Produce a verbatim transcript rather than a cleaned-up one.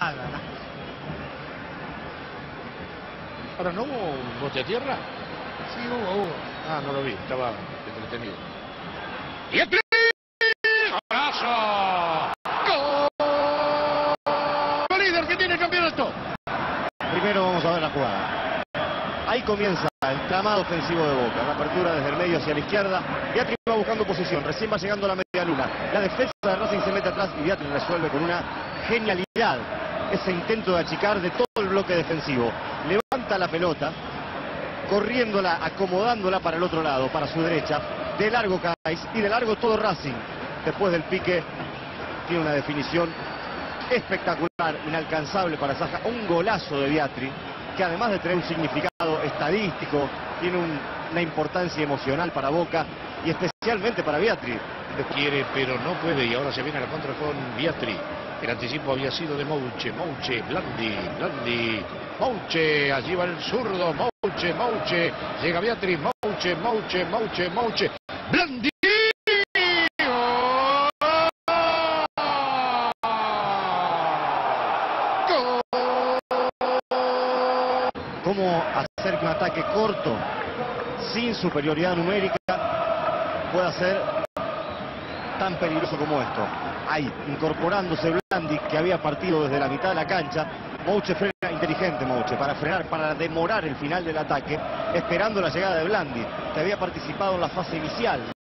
Ahora, ¿no hubo un bote a tierra? Sí, hubo, hubo. Ah, no lo vi, estaba entretenido. ¡Viatri! ¡Golazo! ¡Gol! ¡Líder que tiene el campeonato! Primero vamos a ver la jugada. Ahí comienza el tramado ofensivo de Boca. La apertura desde el medio hacia la izquierda. Viatri va buscando posición. Recién va llegando a la media luna. La defensa de Racing se mete atrás y Viatri resuelve con una genialidad ese intento de achicar de todo el bloque defensivo. Levanta la pelota, corriéndola, acomodándola para el otro lado, para su derecha. De largo Cais y de largo todo Racing. Después del pique tiene una definición espectacular, inalcanzable para Saja. Un golazo de Viatri, que además de tener un significado estadístico, tiene un, una importancia emocional para Boca y especialmente para Viatri. Quiere, pero no puede, y ahora se viene a la contra con Viatri. El anticipo había sido de Mouche, Mouche, Blandi, Blandi, Mouche, allí va el zurdo, Mouche, Mouche, llega Viatri, Mouche, Mouche, Mouche, Mouche, Blandi. Cómo hacer que un ataque corto, sin superioridad numérica, pueda ser tan peligroso como esto. Ahí, incorporándose Blandi, que había partido desde la mitad de la cancha. Mouche frena, inteligente Mouche, para frenar, para demorar el final del ataque, esperando la llegada de Blandi, que había participado en la fase inicial